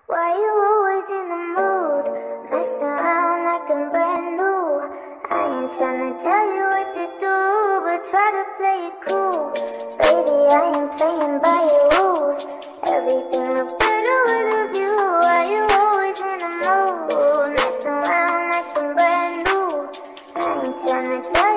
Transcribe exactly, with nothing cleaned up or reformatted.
Why you always in the mood? Mess around like I'm brand new. I ain't tryna tell you what to do, but try to play it cool. Baby, I ain't playing by your rules. Everything looks better with a view. Why you always in the mood? Mess around like I'm brand new. I ain't tryna tell you